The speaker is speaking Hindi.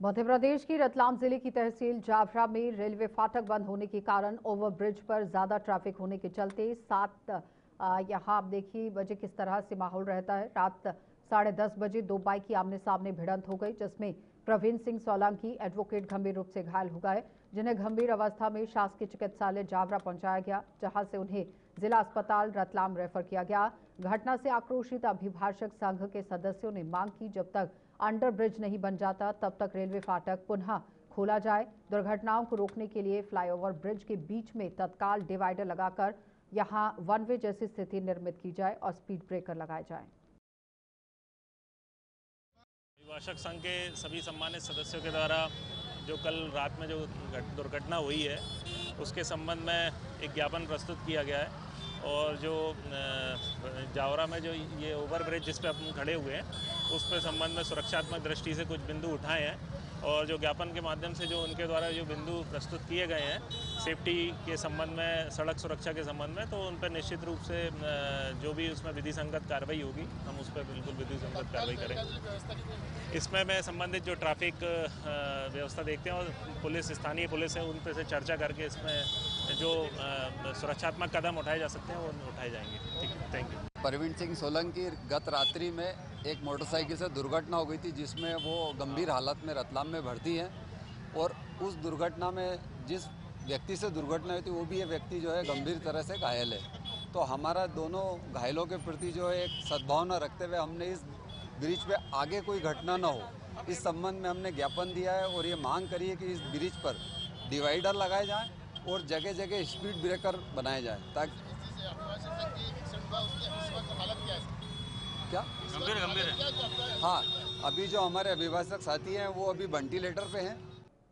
मध्य प्रदेश की रतलाम जिले की तहसील जावरा में रेलवे फाटक बंद होने के कारण ओवरब्रिज पर ज्यादा ट्रैफिक होने के चलते यहाँ आप देखिए बजे किस तरह से माहौल रहता है। रात 10:30 बजे दो बाइक की आमने सामने भिड़ंत हो गई, जिसमें प्रवीण सिंह सोलंकी एडवोकेट गंभीर रूप से घायल हो गए, जिन्हें गंभीर अवस्था में शासकीय चिकित्सालय जावरा पहुंचाया गया, जहां से उन्हें जिला अस्पताल रतलाम रेफर किया गया। घटना से आक्रोशित अभिभाषक संघ के सदस्यों ने मांग की, जब तक अंडर ब्रिज नहीं बन जाता तब तक रेलवे फाटक पुनः खोला जाए। दुर्घटनाओं को रोकने के लिए फ्लाईओवर ब्रिज के बीच में तत्काल डिवाइडर लगाकर यहां वन वे जैसी स्थिति निर्मित की जाए और स्पीड ब्रेकर लगाए जाए। अभिभाषक संघ के सभी सम्मानित सदस्यों के द्वारा जो कल रात में जो दुर्घटना हुई है उसके संबंध में एक ज्ञापन प्रस्तुत किया गया है। और जो जावरा में जो ये ओवर ब्रिज जिस पे अपन खड़े हुए हैं उस पर संबंध में सुरक्षात्मक दृष्टि से कुछ बिंदु उठाए हैं, और जो ज्ञापन के माध्यम से जो उनके द्वारा जो बिंदु प्रस्तुत किए गए हैं सेफ्टी के संबंध में, सड़क सुरक्षा के संबंध में, तो उन पर निश्चित रूप से जो भी उसमें विधि संगत कार्रवाई होगी हम उस पर बिल्कुल विधि संगत कार्रवाई करेंगे। इसमें मैं संबंधित जो ट्रैफिक व्यवस्था देखते हैं और पुलिस, स्थानीय पुलिस है, उन पर से चर्चा करके इसमें जो सुरक्षात्मक कदम उठाए जा सकते हैं वो उठाए जाएंगे। ठीक है, थैंक यू। प्रवीण सिंह सोलंकी गत रात्रि में एक मोटरसाइकिल से दुर्घटना हो गई थी, जिसमें वो गंभीर हालत में रतलाम में भर्ती हैं, और उस दुर्घटना में जिस व्यक्ति से दुर्घटना हुई थी वो भी ये व्यक्ति जो है गंभीर तरह से घायल है। तो हमारा दोनों घायलों के प्रति जो है एक सद्भावना रखते हुए हमने इस ब्रिज पे आगे कोई घटना न हो इस संबंध में हमने ज्ञापन दिया है, और ये मांग करी है कि इस ब्रिज पर डिवाइडर लगाए जाएँ और जगह जगह स्पीड ब्रेकर बनाए जाएँ, ताकि क्या गंभीर है। हाँ, अभी जो हमारे अभिभाषक साथी हैं वो अभी वेंटिलेटर पे हैं,